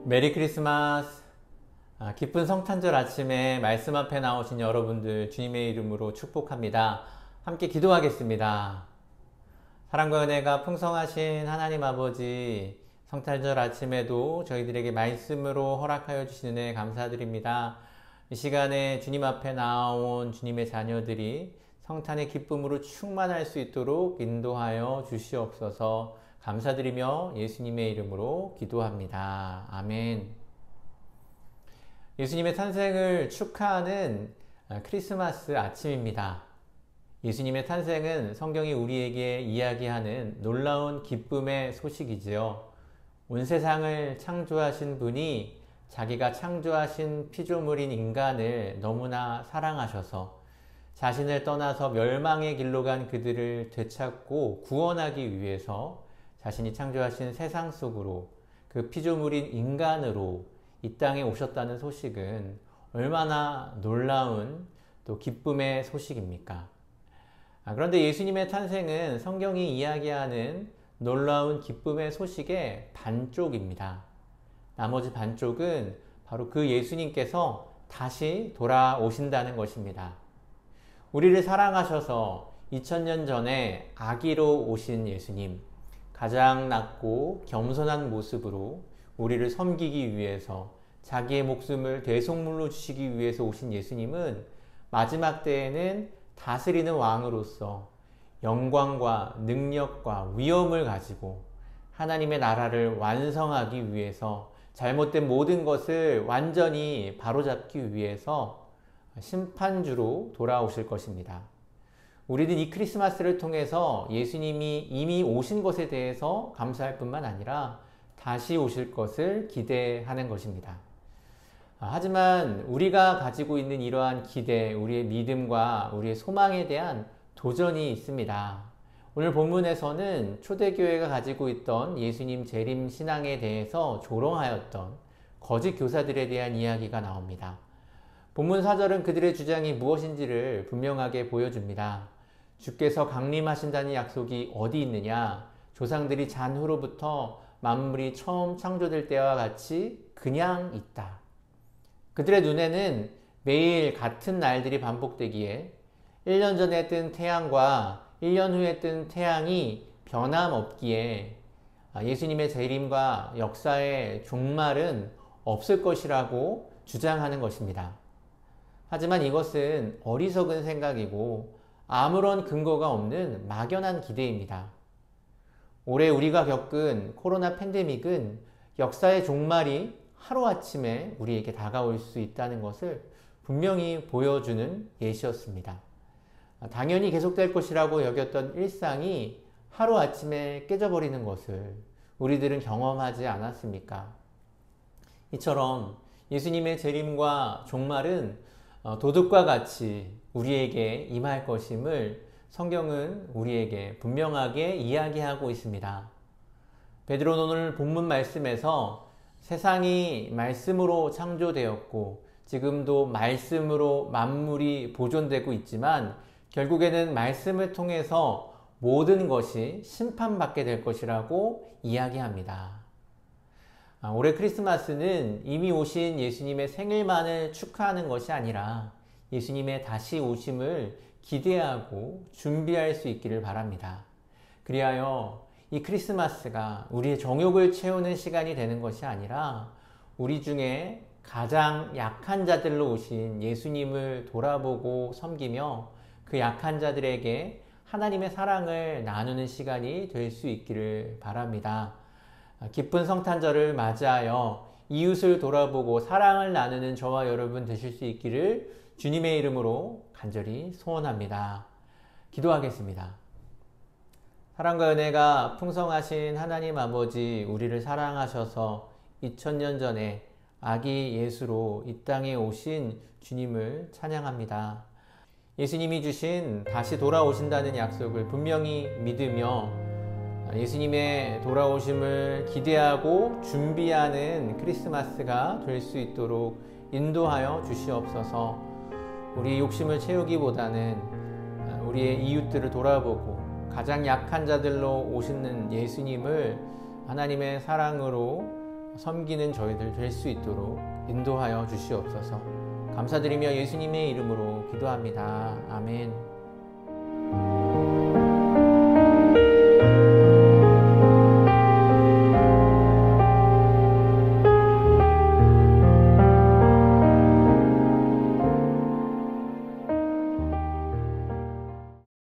메리 크리스마스. 기쁜 성탄절 아침에 말씀 앞에 나오신 여러분들 주님의 이름으로 축복합니다. 함께 기도하겠습니다. 사랑과 은혜가 풍성하신 하나님 아버지, 성탄절 아침에도 저희들에게 말씀으로 허락하여 주시는 은혜 감사드립니다. 이 시간에 주님 앞에 나온 주님의 자녀들이 성탄의 기쁨으로 충만할 수 있도록 인도하여 주시옵소서. 감사드리며 예수님의 이름으로 기도합니다. 아멘. 예수님의 탄생을 축하하는 크리스마스 아침입니다. 예수님의 탄생은 성경이 우리에게 이야기하는 놀라운 기쁨의 소식이지요. 온 세상을 창조하신 분이 자기가 창조하신 피조물인 인간을 너무나 사랑하셔서 자신을 떠나서 멸망의 길로 간 그들을 되찾고 구원하기 위해서 자신이 창조하신 세상 속으로 그 피조물인 인간으로 이 땅에 오셨다는 소식은 얼마나 놀라운 또 기쁨의 소식입니까? 그런데 예수님의 탄생은 성경이 이야기하는 놀라운 기쁨의 소식의 반쪽입니다. 나머지 반쪽은 바로 그 예수님께서 다시 돌아오신다는 것입니다. 우리를 사랑하셔서 2000년 전에 아기로 오신 예수님, 가장 낮고 겸손한 모습으로 우리를 섬기기 위해서 자기의 목숨을 대속물로 주시기 위해서 오신 예수님은 마지막 때에는 다스리는 왕으로서 영광과 능력과 위엄을 가지고 하나님의 나라를 완성하기 위해서 잘못된 모든 것을 완전히 바로잡기 위해서 심판주로 돌아오실 것입니다. 우리는 이 크리스마스를 통해서 예수님이 이미 오신 것에 대해서 감사할 뿐만 아니라 다시 오실 것을 기대하는 것입니다. 하지만 우리가 가지고 있는 이러한 기대, 우리의 믿음과 우리의 소망에 대한 도전이 있습니다. 오늘 본문에서는 초대교회가 가지고 있던 예수님 재림 신앙에 대해서 조롱하였던 거짓 교사들에 대한 이야기가 나옵니다. 본문 4절은 그들의 주장이 무엇인지를 분명하게 보여줍니다. 주께서 강림하신다는 약속이 어디 있느냐? 조상들이 잔후로부터 만물이 처음 창조될 때와 같이 그냥 있다. 그들의 눈에는 매일 같은 날들이 반복되기에 1년 전에 뜬 태양과 1년 후에 뜬 태양이 변함없기에 예수님의 재림과 역사의 종말은 없을 것이라고 주장하는 것입니다. 하지만 이것은 어리석은 생각이고 아무런 근거가 없는 막연한 기대입니다. 올해 우리가 겪은 코로나 팬데믹은 역사의 종말이 하루아침에 우리에게 다가올 수 있다는 것을 분명히 보여주는 예시였습니다. 당연히 계속될 것이라고 여겼던 일상이 하루아침에 깨져버리는 것을 우리들은 경험하지 않았습니까? 이처럼 예수님의 재림과 종말은 도둑과 같이 우리에게 임할 것임을 성경은 우리에게 분명하게 이야기하고 있습니다. 베드로는 오늘 본문 말씀에서 세상이 말씀으로 창조되었고 지금도 말씀으로 만물이 보존되고 있지만 결국에는 말씀을 통해서 모든 것이 심판받게 될 것이라고 이야기합니다. 올해 크리스마스는 이미 오신 예수님의 생일만을 축하하는 것이 아니라 예수님의 다시 오심을 기대하고 준비할 수 있기를 바랍니다. 그리하여 이 크리스마스가 우리의 정욕을 채우는 시간이 되는 것이 아니라 우리 중에 가장 약한 자들로 오신 예수님을 돌아보고 섬기며 그 약한 자들에게 하나님의 사랑을 나누는 시간이 될 수 있기를 바랍니다. 기쁜 성탄절을 맞이하여 이웃을 돌아보고 사랑을 나누는 저와 여러분 되실 수 있기를 주님의 이름으로 간절히 소원합니다. 기도하겠습니다. 사랑과 은혜가 풍성하신 하나님 아버지, 우리를 사랑하셔서 2000년 전에 아기 예수로 이 땅에 오신 주님을 찬양합니다. 예수님이 주신 다시 돌아오신다는 약속을 분명히 믿으며 예수님의 돌아오심을 기대하고 준비하는 크리스마스가 될 수 있도록 인도하여 주시옵소서. 우리의 욕심을 채우기보다는 우리의 이웃들을 돌아보고 가장 약한 자들로 오시는 예수님을 하나님의 사랑으로 섬기는 저희들 될 수 있도록 인도하여 주시옵소서. 감사드리며 예수님의 이름으로 기도합니다. 아멘.